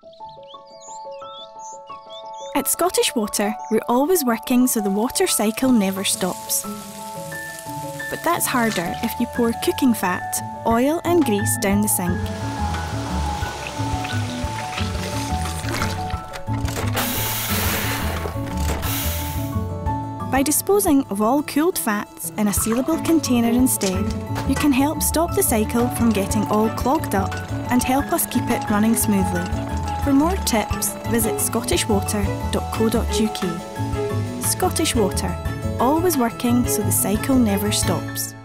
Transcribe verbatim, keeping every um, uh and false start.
At Scottish Water, we're always working so the water cycle never stops. But that's harder if you pour cooking fat, oil and grease down the sink. By disposing of all cooled fats in a sealable container instead, you can help stop the cycle from getting all clogged up and help us keep it running smoothly. For more tips, visit scottish water dot co dot U K. Scottish Water, always working so the cycle never stops.